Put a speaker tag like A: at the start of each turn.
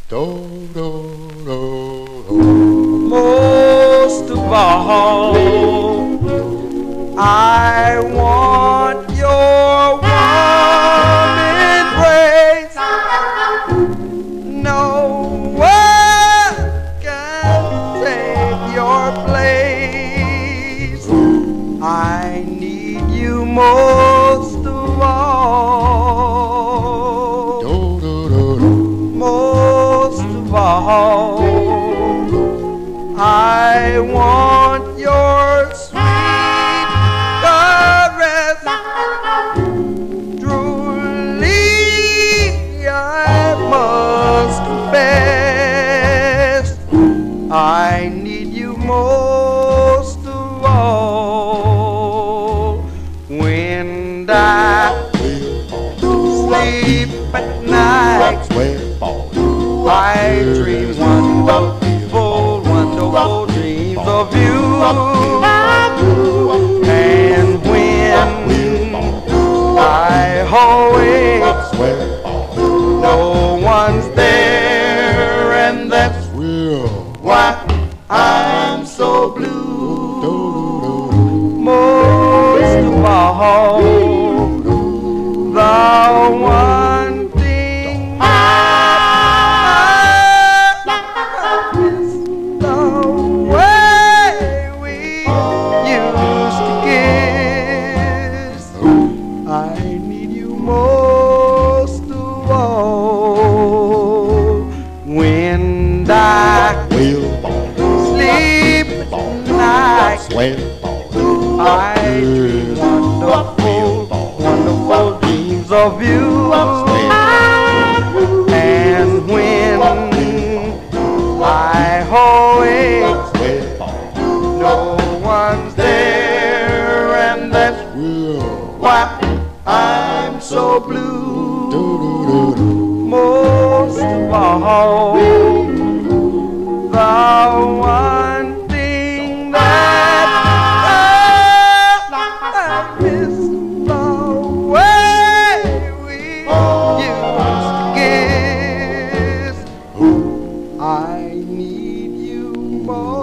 A: Do, do, do, do.
B: Most of all, I want your warm embrace. No one can take your place. I need you most of all.
A: Do, do, do, do.
B: Most of all, I want your sweet caress. Truly, I must confess, I need you most of all. When I sleep at night, I dream wonderful, wonderful dreams of you. And when I awake, no one's there, and that's why I'm so blue. Most of all, the one thing I miss the way we used to kiss. I need you most of all. When I sleep at night, I dream wonderful, wonderful dreams of you. And when I awake, no one's there, and that's why I'm so blue. Most of all, the one thing that I miss the way we used to kiss. I need you more.